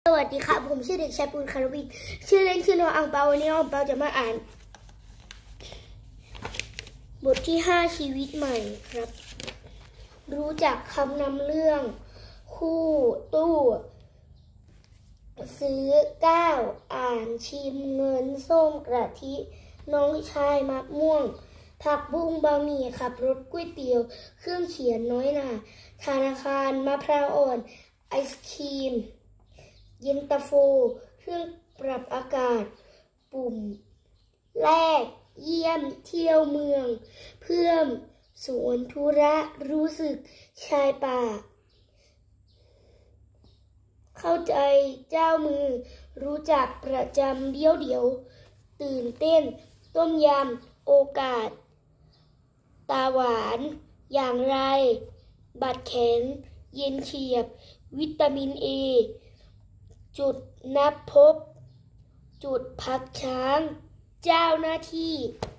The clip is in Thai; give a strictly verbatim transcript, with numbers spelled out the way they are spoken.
วัสดีครับผมชื่อเด็กชายปูนคารวินชื่อเล่นชื่อน้องอังเปาวันนี้น้องอังเปาจะมาอ่านบทที่ห้าชีวิตใหม่ครับรู้จักคำนำเรื่องคู่ตู้ซื้อเก้าอ่านชิมเงินส้มกะทิน้องชายมะม่วงผักบุ้งบะหมี่ขับรถก๋วยเตี๋ยวเครื่องเขียนน้อยหน่าธนาคารมะพร้าวอ่อนไอศครีมเย็นตาโฟเครื่องปรับอากาศปุ่มแรกเยี่ยมเที่ยวเมืองเพื่อมสวนธุระรู้สึกชายป่าเข้าใจเจ้ามือรู้จักประจำเดียวเดียวตื่นเต้นต้มยำโอกาสตาหวานอย่างไรบัตรแข็งเย็นเฉียบวิตามินเอจุดนับพบจุดพักช้างเจ้าหน้าที่